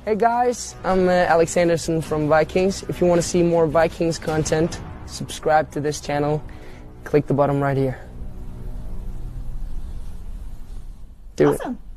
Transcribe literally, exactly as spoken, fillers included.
Hey guys, I'm uh, Alex Anderson from Vikings. If you want to see more Vikings content, subscribe to this channel. Click the button right here. Do awesome. it.